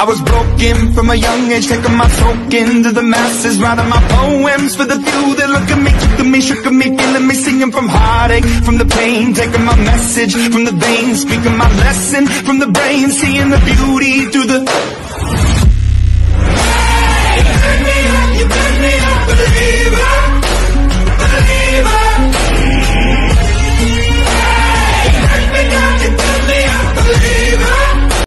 I was broken from a young age, taking my soak into the masses, writing my poems for the few that look at me, took at me, shook at me, feeling me, singing from heartache, from the pain, taking my message from the veins, speaking my lesson from the brain, seeing the beauty through the